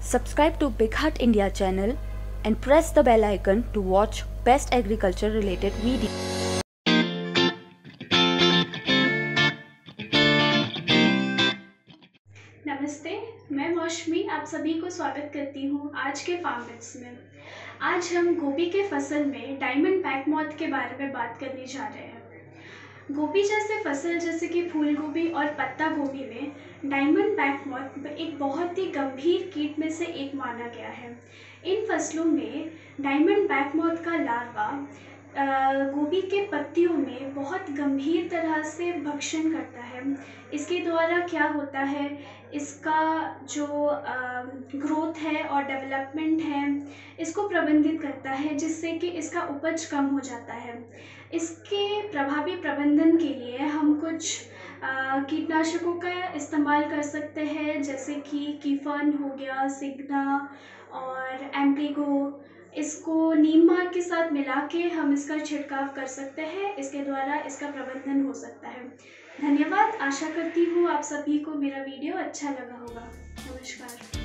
Subscribe to Big Heart India channel and press the bell icon to watch best agriculture related videos. नमस्ते, मैं मौसमी आप सभी को स्वागत करती हूँ आज के फार्म बिट्स में। आज हम गोभी के फसल में डायमंड पैक मॉथ के बारे में बात करने जा रहे हैं। गोभी जैसे फसल जैसे कि फूल गोभी और पत्ता गोभी में डायमंड पैक मॉथ एक बहुत ही गंभीर कीट में से एक माना गया है। इन फसलों में डायमंड पैक मॉथ का लार्वा गोभी के पत्तियों में बहुत गंभीर तरह से भक्षण करता है। इसके द्वारा क्या होता है, इसका जो ग्रोथ है और डेवलपमेंट है इसको प्रबंधित करता है, जिससे कि इसका उपज कम हो जाता है। इसके प्रभावी प्रबंधन के लिए हम कुछ कीटनाशकों का इस्तेमाल कर सकते हैं, जैसे कि कीफन हो गया, सिग्ना और एम्प्लीगो। इसको नीम मार्ग के साथ मिला के हम इसका छिड़काव कर सकते हैं। इसके द्वारा इसका प्रबंधन हो सकता है। धन्यवाद। आशा करती हूँ आप सभी को मेरा वीडियो अच्छा लगा होगा। नमस्कार।